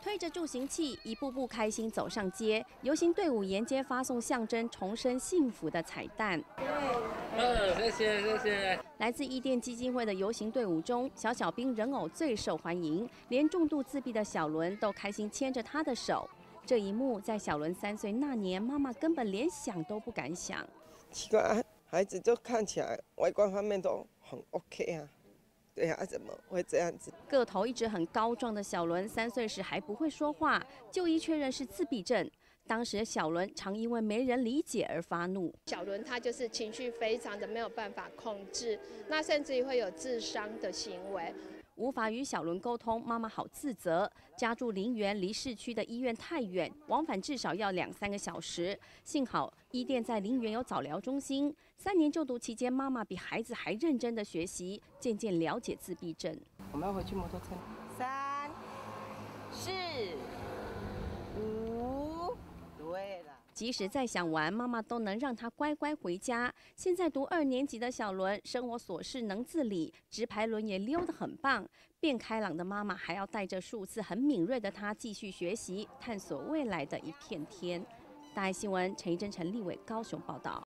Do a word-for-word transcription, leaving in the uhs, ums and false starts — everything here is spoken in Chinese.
推着助行器，一步步开心走上街。游行队伍沿街发送象征重生幸福的彩蛋。 嗯，谢谢谢谢。 来自伊甸基金会的游行队伍中，小小兵人偶最受欢迎，连重度自闭的小伦都开心牵着他的手。这一幕在小伦三岁那年，妈妈根本连想都不敢想。 奇怪，孩子就看起来外观方面都很 OK 啊。对啊，怎么会这样子？ 个头一直很高壮的小伦，三岁时还不会说话，就医确认是自闭症。当时小伦常因为没人理解而发怒。 小伦他就是情绪非常的没有办法控制，那甚至于会有自伤的行为。 无法与小伦沟通，妈妈好自责。家住林园，离市区的医院太远，往返至少要两三个小时。幸好伊甸在林园有早疗中心。三年就读期间，妈妈比孩子还认真的学习，渐渐了解自闭症。 我们要回去摩托车。三、四、五，对了。 即使再想玩，妈妈都能让他乖乖回家。现在读二年级的小伦，生活琐事能自理，直排轮也溜得很棒。变开朗的妈妈还要带着数字很敏锐的他继续学习，探索未来的一片天。大爱新闻陈一真、陈立伟高雄报道。